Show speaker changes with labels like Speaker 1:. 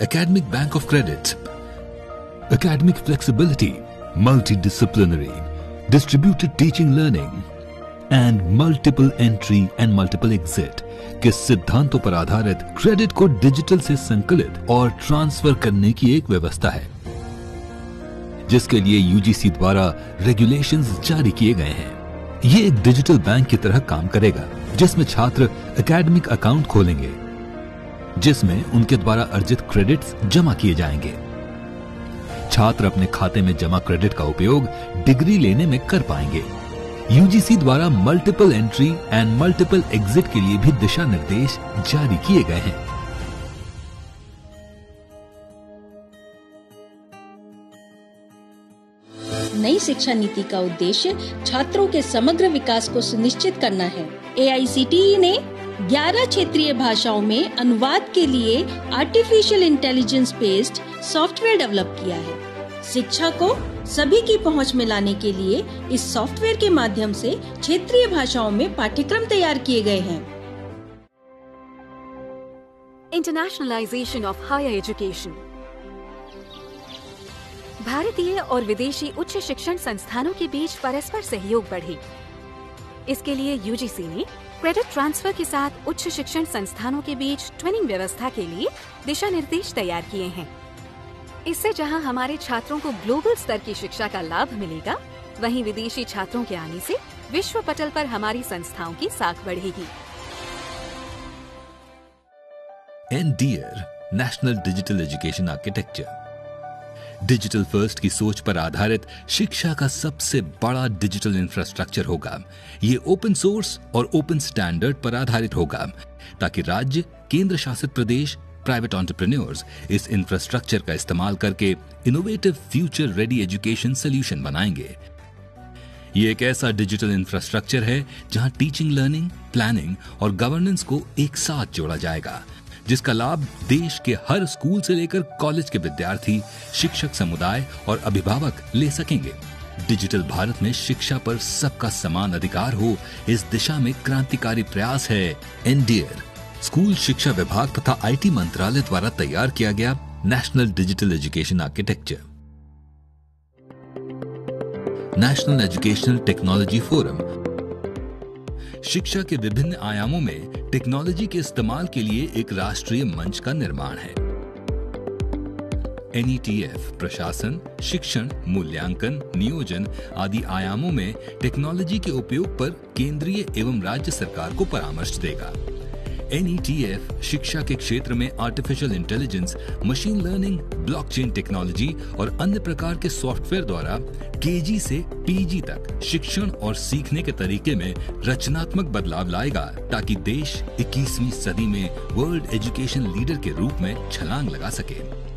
Speaker 1: academic bank of credits, academic flexibility, multidisciplinary, distributed teaching learning and multiple entry and multiple exit के सिद्धांतों पर आधारित credit को digital से संकलित और ट्रांसफर करने की एक व्यवस्था है, जिसके लिए यूजीसी द्वारा रेगुलेशंस जारी किए गए हैं। ये एक डिजिटल बैंक की तरह काम करेगा, जिसमें छात्र एकेडमिक अकाउंट खोलेंगे, जिसमें उनके द्वारा अर्जित क्रेडिट्स जमा किए जाएंगे। छात्र अपने खाते में जमा क्रेडिट का उपयोग डिग्री लेने में कर पाएंगे। यूजीसी द्वारा multiple entry and multiple exit के लिए भी दिशा निर्देश जारी किए गए हैं।
Speaker 2: नई शिक्षा नीति का उद्देश्य छात्रों के समग्र विकास को सुनिश्चित करना है। AICTE ने 11 क्षेत्रीय भाषाओं में अनुवाद के लिए artificial intelligence based software develop किया है। शिक्षा को सभी की पहुंच में लाने के लिए इस सॉफ्टवेयर के माध्यम से क्षेत्रीय भाषाओं में पाठ्यक्रम तैयार किए गए हैं।
Speaker 3: Internationalisation of higher education. भारतीय और विदेशी उच्च शिक्षण संस्थानों के बीच परस्पर सहयोग बढ़े। इसके लिए यूजीसी ने क्रेडिट ट्रांसफर के साथ उच्च शिक्षण संस्थानों के बीच ट्विनिंग व्यवस्था के लिए दिशा निर्देश तैयार किए हैं। इससे जहां हमारे छात्रों को ग्लोबल स्तर की शिक्षा का लाभ मिलेगा, वहीं विदेशी छात्रों के आने से विश्व पटल पर हमारी संस्थाओं की साख बढ़ेगी।
Speaker 1: NDEAR national digital education architecture digital first की सोच पर आधारित शिक्षा का सबसे बड़ा डिजिटल इंफ्रास्ट्रक्चर होगा। ये ओपन सोर्स और ओपन स्टैंडर्ड पर आधारित होगा, ताकि राज्य, केंद्र शासित प्रदेश, प्राइवेट एंटरप्रेन्योर्स इस इंफ्रास्ट्रक्चर का इस्तेमाल करके innovative future ready education solution बनाएंगे। ये एक ऐसा डिजिटल इंफ्रास्ट्रक्चर है जहां टीचिंग, लर्निंग, प्लानिंग और गवर्नेंस को एक साथ जोड़ा जाएगा, जिसका लाभ देश के हर स्कूल से लेकर कॉलेज के विद्यार्थी, शिक्षक समुदाय और अभिभावक ले सकेंगे। डिजिटल भारत में शिक्षा पर सबका समान अधिकार हो, इस दिशा में क्रांतिकारी प्रयास है NDEAR, स्कूल शिक्षा विभाग तथा IT मंत्रालय द्वारा तैयार किया गया national digital education architecture. National educational technology forum शिक्षा के विभिन्न आयामों में टेक्नोलॉजी के इस्तेमाल के लिए एक राष्ट्रीय मंच का निर्माण है। NETF प्रशासन, शिक्षण, मूल्यांकन, नियोजन आदि आयामों में टेक्नोलॉजी के उपयोग पर केंद्रीय एवं राज्य सरकार को परामर्श देगा। NETF शिक्षा के क्षेत्र में artificial intelligence, machine learning, blockchain technology और अन्य प्रकार के सॉफ्टवेयर द्वारा KG से PG तक शिक्षण और सीखने के तरीके में रचनात्मक बदलाव लाएगा, ताकि देश 21वीं सदी में वर्ल्ड एजुकेशन लीडर के रूप में छलांग लगा सके।